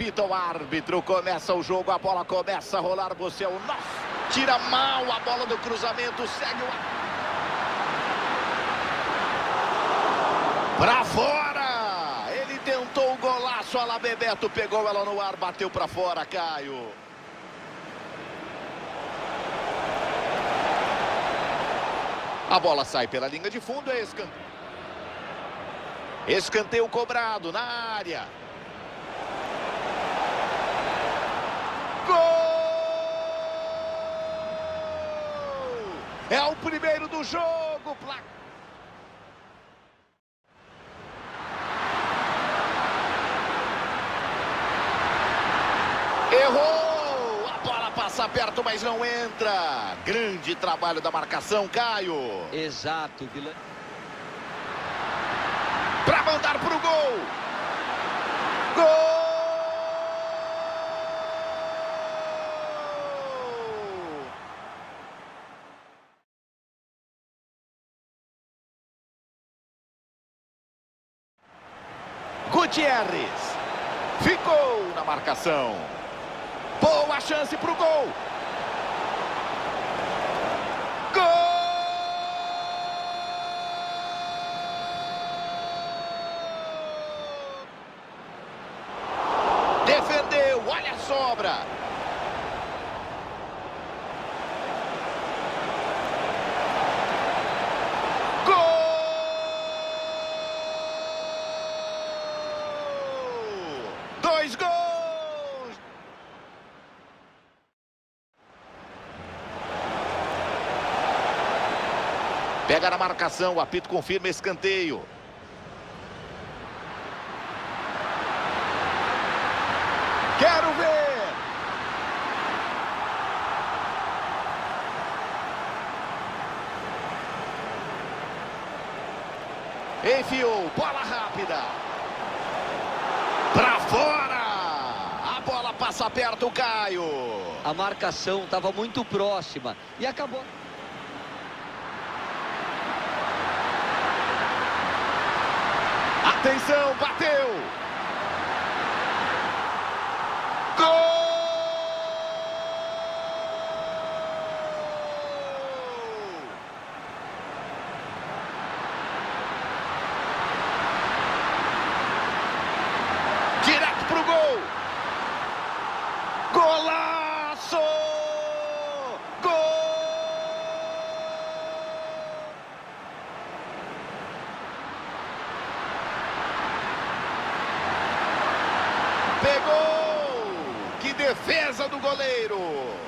Apita o árbitro, começa o jogo, a bola começa a rolar, você é o nosso. Tira mal a bola do cruzamento, segue o... Pra fora! Ele tentou o golaço, a lá Bebeto pegou ela no ar, bateu pra fora, Caio. A bola sai pela linha de fundo, é escanteio. Escanteio cobrado na área. Gol! É o primeiro do jogo. Errou! A bola passa perto, mas não entra. Grande trabalho da marcação, Caio. Exato, Vila. Para mandar pro gol. Gol! Gutierrez. Ficou na marcação. Boa chance pro gol. Gol! Defendeu, olha a sobra. Gol! Dois gols! Pega na marcação, o apito confirma escanteio. Quero ver! Enfiou, bola rápida. Pra fora! A bola passa perto, Caio. A marcação estava muito próxima e acabou. Atenção, bateu! Gol! Direto pro gol! Golaço! Gol! Pegou! Que defesa do goleiro!